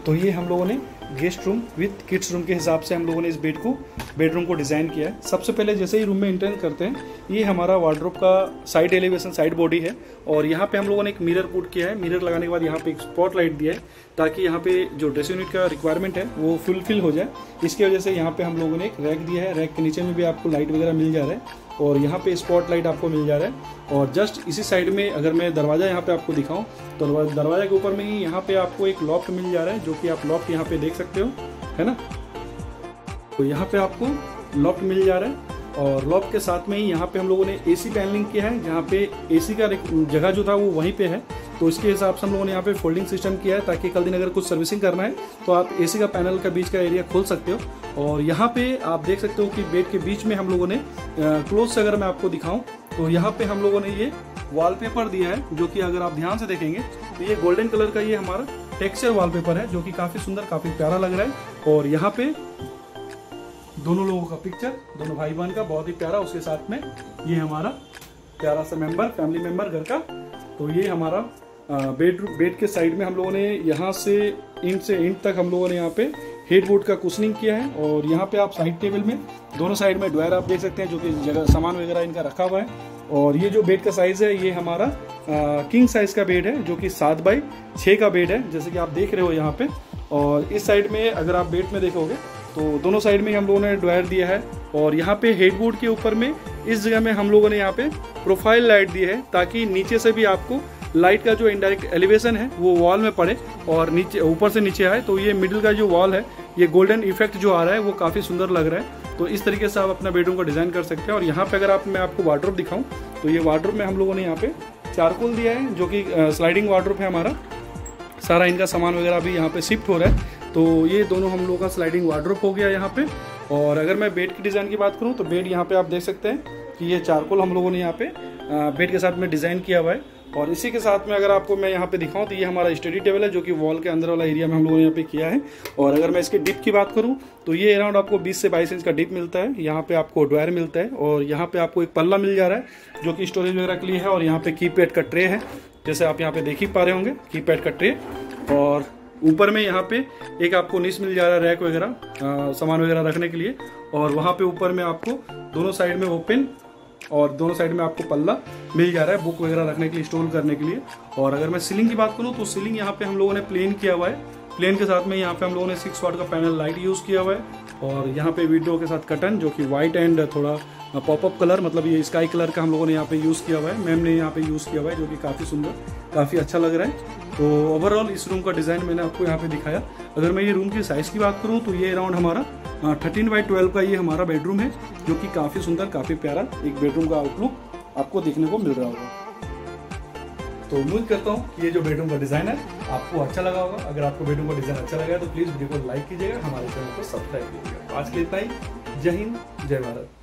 तो ये हम लोगों ने guest room with kids room के हिसाब से हम लोगों ने इस बेडरूम को डिज़ाइन किया है। सबसे पहले जैसे ही रूम में एंटर करते हैं, ये हमारा वार्डरोब का साइड एलिवेशन, साइड बॉडी है और यहाँ पे हम लोगों ने एक मिरर पुट किया है। मिरर लगाने के बाद यहाँ पे एक स्पॉट लाइट दिया है ताकि यहाँ पे जो ड्रेसिंग यूनिट का रिक्वायरमेंट है वो फुलफिल हो जाए। इसकी वजह से यहाँ पे हम लोगों ने एक रैक दिया है। रैक के नीचे में भी आपको लाइट वगैरह मिल जा रहा है और यहाँ पे स्पॉट लाइट आपको मिल जा रहा है। और जस्ट इसी साइड में अगर मैं दरवाज़ा यहाँ पे आपको दिखाऊं तो दरवाजे के ऊपर में ही यहाँ पे आपको एक लॉफ्ट मिल जा रहा है, जो कि आप लॉफ्ट यहाँ पे देख सकते हो, है ना। तो यहाँ पे आपको लॉफ्ट मिल जा रहा है और लॉफ्ट के साथ में ही यहाँ पे हम लोगों ने एसी पैनलिंग किया है, जहाँ पे एसी का जगह जो था वो वहीं पे है। तो इसके हिसाब से हम लोगों ने यहाँ पे फोल्डिंग सिस्टम किया है ताकि कल दिन अगर कुछ सर्विसिंग करना है तो आप एसी का पैनल का बीच का एरिया खोल सकते हो। और यहाँ पे आप देख सकते हो कि बेड के बीच में हम लोगों ने क्लोज से अगर मैं आपको दिखाऊं तो यहाँ पे हम लोगों ने ये वॉलपेपर दिया है, जो कि अगर आप ध्यान से देखेंगे तो ये गोल्डन कलर का ये हमारा टेक्सचर वॉलपेपर है, जो कि काफी सुंदर, काफी प्यारा लग रहा है। और यहाँ पे दोनों लोगों का पिक्चर, दोनों भाई बहन का, बहुत ही प्यारा। उसके साथ में ये हमारा प्यारा सा मेंबर, फैमिली मेंबर घर का। तो ये हमारा बेड के साइड में हम लोगों ने यहाँ से इंड तक हम लोगों ने यहाँ पे हेडबोर्ड का कुशनिंग किया है। और यहाँ पे आप साइड टेबल में दोनों साइड में ड्रायर आप देख सकते हैं, जो कि जगह सामान वगैरह इनका रखा हुआ है। और ये जो बेड का साइज है ये हमारा किंग साइज का बेड है, जो कि 7x6 का बेड है, जैसे कि आप देख रहे हो यहाँ पे। और इस साइड में अगर आप बेड में देखोगे तो दोनों साइड में हम लोगों ने ड्रायर दिया है। और यहाँ पे हेडबोर्ड के ऊपर में इस जगह में हम लोगों ने यहाँ पे प्रोफाइल लाइट दी है ताकि नीचे से भी आपको लाइट का जो इनडायरेक्ट एलिवेशन है वो वॉल में पड़े और नीचे ऊपर से नीचे आए। तो ये मिडिल का जो वॉल है, ये गोल्डन इफेक्ट जो आ रहा है वो काफ़ी सुंदर लग रहा है। तो इस तरीके से आप अपना बेडरूम को डिज़ाइन कर सकते हैं। और यहाँ पे अगर मैं आपको वार्डरोब दिखाऊं तो ये वार्डरोब में हम लोगों ने यहाँ पे चारकोल दिया है, जो कि स्लाइडिंग वार्डरोब है हमारा। सारा इनका सामान वगैरह भी यहाँ पे शिफ्ट हो रहा है। तो ये दोनों हम लोगों का स्लाइडिंग वार्डरोब हो गया यहाँ पे। और अगर मैं बेड की डिज़ाइन की बात करूँ तो बेड यहाँ पे आप देख सकते हैं कि ये चारकोल हम लोगों ने यहाँ पे बेड के साथ में डिज़ाइन किया हुआ है। और इसी के साथ में अगर आपको मैं यहाँ पे दिखाऊं तो ये हमारा स्टडी टेबल है, जो कि वॉल के अंदर वाला एरिया में हम लोगों ने यहाँ पे किया है। और अगर मैं इसके डिप की बात करूं तो ये अराउंड आपको 20 से 22 इंच का डिप मिलता है। यहाँ पे आपको ड्रायर मिलता है और यहाँ पे आपको एक पल्ला मिल जा रहा है, जो कि स्टोरेज वगैरह के लिए है। और यहाँ पे कीपैड का ट्रे है, जैसे आप यहाँ पे देख ही पा रहे होंगे, कीपैड का ट्रे। और ऊपर में यहाँ पे एक आपको नीच मिल जा रहा है रैक वगैरह, सामान वगैरह रखने के लिए। और वहाँ पे ऊपर में आपको दोनों साइड में ओपन और दोनों साइड में आपको पल्ला मिल जा रहा है, बुक वगैरह रखने के लिए, स्टोर करने के लिए। और अगर मैं सीलिंग की बात करूँ तो सीलिंग यहाँ पे हम लोगों ने प्लेन किया हुआ है। प्लेन के साथ में यहाँ पे हम लोगों ने 6 वाट का पैनल लाइट यूज़ किया हुआ है। और यहाँ पे विंडो के साथ कर्टन, जो कि व्हाइट एंड थोड़ा पॉपअप कलर, मतलब ये स्काई कलर का हम लोगों ने यहाँ पे यूज़ किया हुआ है, मैम ने यहाँ पे यूज़ किया हुआ है, जो कि काफ़ी सुंदर, काफ़ी अच्छा लग रहा है। तो ओवरऑल इस रूम का डिज़ाइन मैंने आपको यहाँ पे दिखाया। अगर मैं ये रूम की साइज़ की बात करूँ तो ये अराउंड हमारा 13x12 का ये हमारा बेडरूम है, जो कि काफ़ी सुंदर, काफ़ी प्यारा एक बेडरूम का आउटलुक आपको देखने को मिल रहा होगा। तो उम्मीद करता हूँ कि ये जो बेडरूम का डिज़ाइन है आपको अच्छा लगा होगा। अगर आपको बेडरूम का डिज़ाइन अच्छा लगा तो प्लीज़ वीडियो को लाइक कीजिएगा, हमारे चैनल को सब्सक्राइब कीजिएगा। आज के इतना ही। जय हिंद, जय भारत।